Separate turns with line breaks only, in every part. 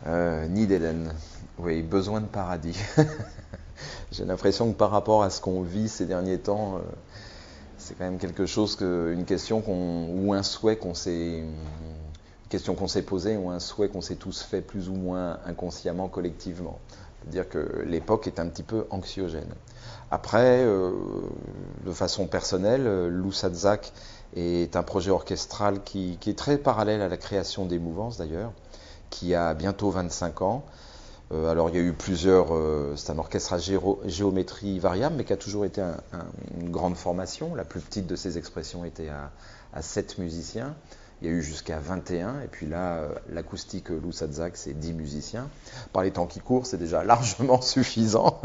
Nid d'Éden, oui, besoin de paradis. J'ai l'impression que par rapport à ce qu'on vit ces derniers temps, c'est quand même quelque chose une question ou un souhait une question qu'on s'est posée ou un souhait qu'on s'est tous fait plus ou moins inconsciemment, collectivement. C'est-à-dire que l'époque est un petit peu anxiogène. Après, de façon personnelle, Loussadzak est un projet orchestral qui est très parallèle à la création des Mouvances d'ailleurs, qui a bientôt 25 ans. Alors il y a eu c'est un orchestre à géométrie variable, mais qui a toujours été une grande formation. La plus petite de ces expressions était à 7 musiciens. Il y a eu jusqu'à 21, et puis là, l'acoustique Loussadzak, c'est 10 musiciens. Par les temps qui courent, c'est déjà largement suffisant.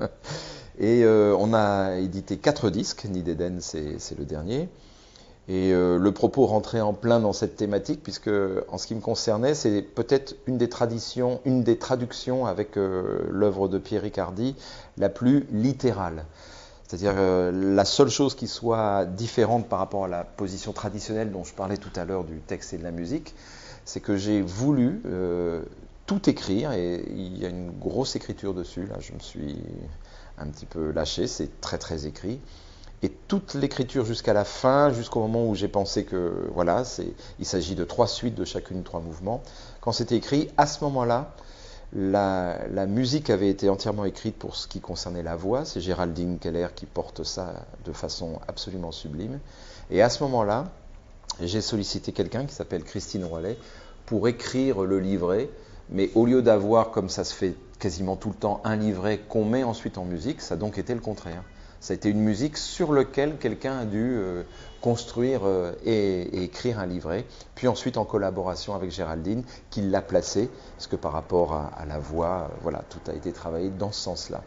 Et on a édité 4 disques, Nid d'Éden, c'est le dernier. Et le propos rentrait en plein dans cette thématique, puisque en ce qui me concernait, c'est peut-être une des traductions avec l'œuvre de Pierre Riccardi la plus littérale. C'est-à-dire la seule chose qui soit différente par rapport à la position traditionnelle dont je parlais tout à l'heure du texte et de la musique, c'est que j'ai voulu tout écrire, et il y a une grosse écriture dessus, là je me suis un petit peu lâché, c'est très très écrit. Et toute l'écriture jusqu'à la fin, jusqu'au moment où j'ai pensé que voilà, il s'agit de 3 suites de chacune 3 mouvements. Quand c'était écrit, à ce moment-là, la musique avait été entièrement écrite pour ce qui concernait la voix. C'est Géraldine Keller qui porte ça de façon absolument sublime. Et à ce moment-là, j'ai sollicité quelqu'un qui s'appelle Christine Roilet pour écrire le livret. Mais au lieu d'avoir, comme ça se fait quasiment tout le temps, un livret qu'on met ensuite en musique, ça a donc été le contraire. Ça a été une musique sur laquelle quelqu'un a dû construire et écrire un livret, puis ensuite en collaboration avec Géraldine, qui l'a placé, parce que par rapport à la voix, voilà, tout a été travaillé dans ce sens-là.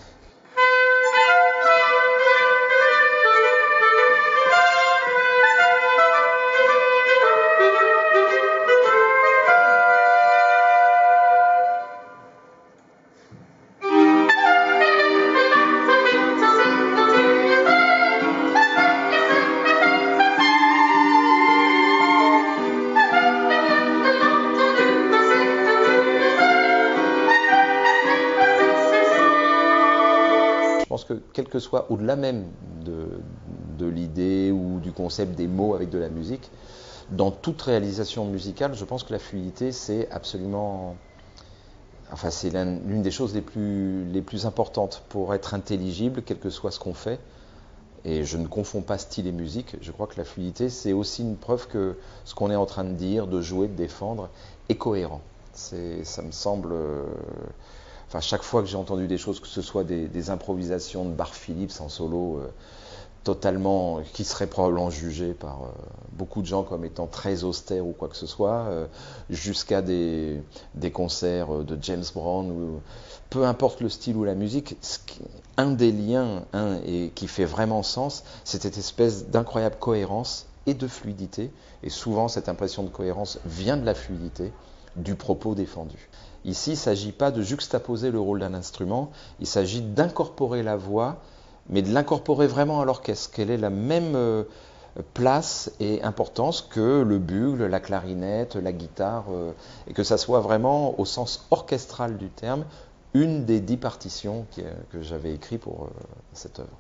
Je pense que quel que soit au-delà même de l'idée ou du concept des mots avec de la musique, dans toute réalisation musicale, je pense que la fluidité, c'est absolument... Enfin, c'est l'une des choses les plus importantes pour être intelligible, quel que soit ce qu'on fait. Et je ne confonds pas style et musique. Je crois que la fluidité, c'est aussi une preuve que ce qu'on est en train de dire, de jouer, de défendre, est cohérent. Ça me semble... Enfin, chaque fois que j'ai entendu des choses, que ce soit des improvisations de Bart Phillips en solo, totalement, qui seraient probablement jugées par beaucoup de gens comme étant très austères ou quoi que ce soit, jusqu'à des concerts de James Brown, peu importe le style ou la musique, un des liens et qui fait vraiment sens, c'est cette espèce d'incroyable cohérence et de fluidité. Et souvent, cette impression de cohérence vient de la fluidité, du propos défendu. Ici, il ne s'agit pas de juxtaposer le rôle d'un instrument, il s'agit d'incorporer la voix, mais de l'incorporer vraiment à l'orchestre, qu'elle ait la même place et importance que le bugle, la clarinette, la guitare, et que ça soit vraiment, au sens orchestral du terme, une des 10 partitions que j'avais écrites pour cette œuvre.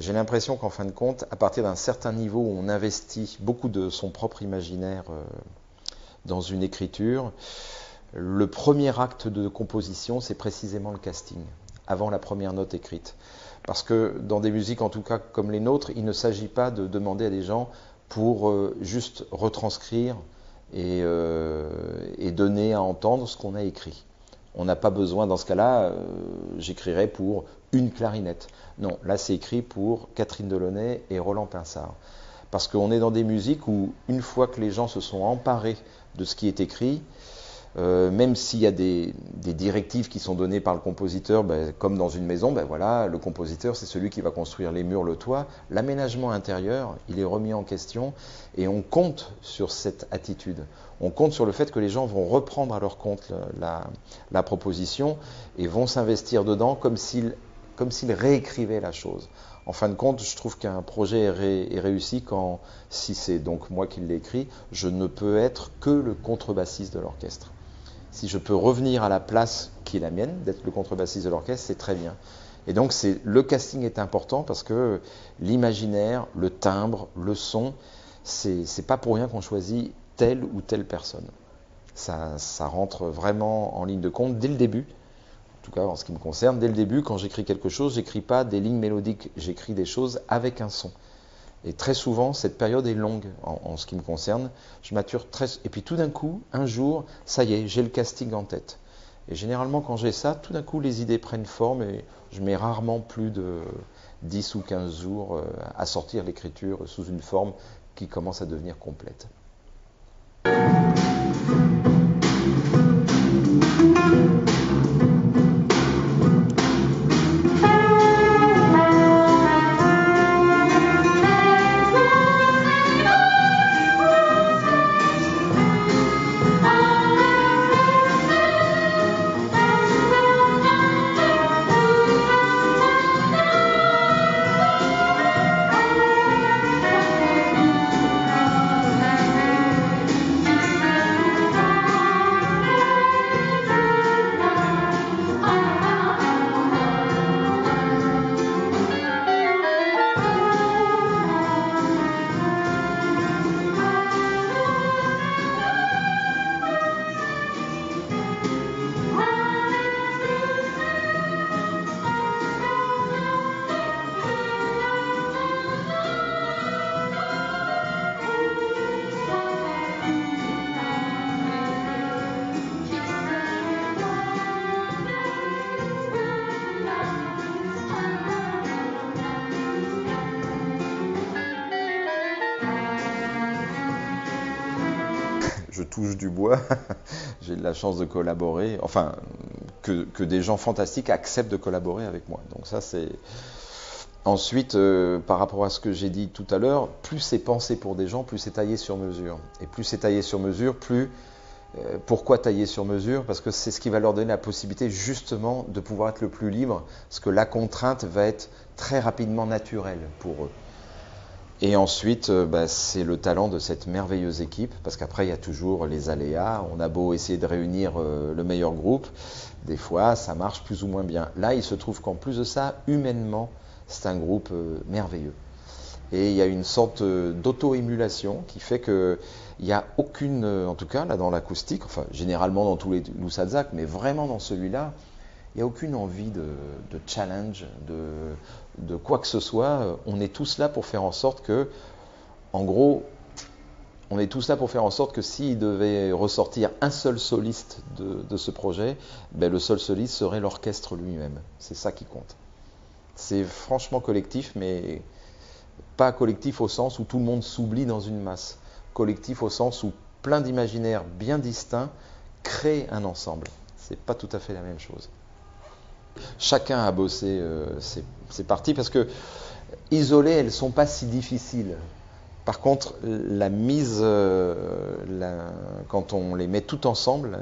j'ai l'impression qu'en fin de compte, à partir d'un certain niveau où on investit beaucoup de son propre imaginaire dans une écriture, le premier acte de composition, c'est précisément le casting, avant la première note écrite. Parce que dans des musiques, en tout cas comme les nôtres, il ne s'agit pas de demander à des gens pour juste retranscrire et donner à entendre ce qu'on a écrit. On n'a pas besoin, dans ce cas-là, j'écrirais pour une clarinette. Non, là c'est écrit pour Catherine Delaunay et Roland Pinsard. Parce qu'on est dans des musiques où, une fois que les gens se sont emparés de ce qui est écrit, même s'il y a des directives qui sont données par le compositeur, comme dans une maison, voilà, le compositeur c'est celui qui va construire les murs, le toit. L'aménagement intérieur, il est remis en question et on compte sur cette attitude. On compte sur le fait que les gens vont reprendre à leur compte la proposition et vont s'investir dedans comme s'ils réécrivaient la chose. En fin de compte, je trouve qu'un projet est réussi quand, si c'est donc moi qui l'ai écrit, je ne peux être que le contrebassiste de l'orchestre. Si je peux revenir à la place qui est la mienne, d'être le contrebassiste de l'orchestre, c'est très bien. Et donc le casting est important parce que l'imaginaire, le timbre, le son, c'est pas pour rien qu'on choisit telle ou telle personne. Ça rentre vraiment en ligne de compte dès le début. En tout cas, en ce qui me concerne, dès le début, quand j'écris quelque chose, j'écris pas des lignes mélodiques, j'écris des choses avec un son. Et très souvent, cette période est longue en ce qui me concerne. Je mature et puis tout d'un coup, un jour, ça y est, j'ai le casting en tête. Et généralement, quand j'ai ça, tout d'un coup, les idées prennent forme et je mets rarement plus de 10 ou 15 jours à sortir l'écriture sous une forme qui commence à devenir complète. Je touche du bois, j'ai de la chance de collaborer, enfin, que des gens fantastiques acceptent de collaborer avec moi. Donc ça, c'est... Ensuite, par rapport à ce que j'ai dit tout à l'heure, plus c'est pensé pour des gens, plus c'est taillé sur mesure. Et plus c'est taillé sur mesure, pourquoi tailler sur mesure? Parce que c'est ce qui va leur donner la possibilité justement de pouvoir être le plus libre, parce que la contrainte va être très rapidement naturelle pour eux. Et ensuite, c'est le talent de cette merveilleuse équipe, parce qu'après, il y a toujours les aléas. On a beau essayer de réunir le meilleur groupe, des fois, ça marche plus ou moins bien. Là, il se trouve qu'en plus de ça, humainement, c'est un groupe merveilleux. Et il y a une sorte d'auto-émulation qui fait qu'il n'y a aucune, en tout cas là dans l'acoustique, enfin généralement dans tous les Loussadzak, mais vraiment dans celui-là, il n'y a aucune envie de challenge, de quoi que ce soit. On est tous là pour faire en sorte que, en gros, on est tous là pour faire en sorte que s'il devait ressortir un seul soliste de ce projet, le seul soliste serait l'orchestre lui-même. C'est ça qui compte. C'est franchement collectif, mais pas collectif au sens où tout le monde s'oublie dans une masse. Collectif au sens où plein d'imaginaires bien distincts créent un ensemble. C'est pas tout à fait la même chose. Chacun a bossé ses parties parce que isolées, elles ne sont pas si difficiles. Par contre, la mise, quand on les met tout ensemble,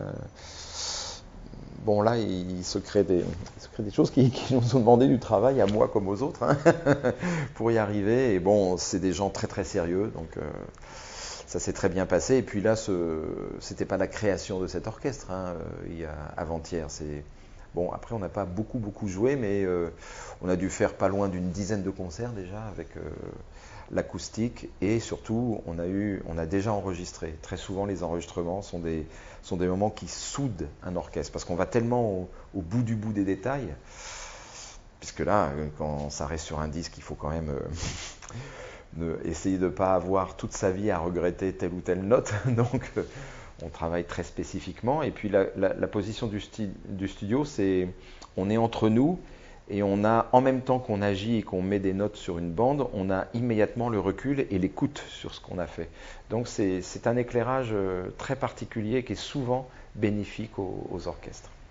bon là, il se crée des choses qui nous ont demandé du travail, à moi comme aux autres, hein, pour y arriver. Et bon, c'est des gens très très sérieux, donc ça s'est très bien passé. Et puis là, c'était pas la création de cet orchestre, hein, avant-hier, c'est Bon, après, on n'a pas beaucoup joué, mais on a dû faire pas loin d'une dizaine de concerts déjà avec l'acoustique, et surtout, on a déjà enregistré. Très souvent, les enregistrements sont des moments qui soudent un orchestre, parce qu'on va tellement au bout des détails, puisque là, quand ça reste sur un disque, il faut quand même essayer de ne pas avoir toute sa vie à regretter telle ou telle note. Donc, on travaille très spécifiquement. Et puis, la position du studio, c'est on est entre nous, et on a, en même temps qu'on agit et qu'on met des notes sur une bande, on a immédiatement le recul et l'écoute sur ce qu'on a fait. Donc, c'est un éclairage très particulier qui est souvent bénéfique aux orchestres.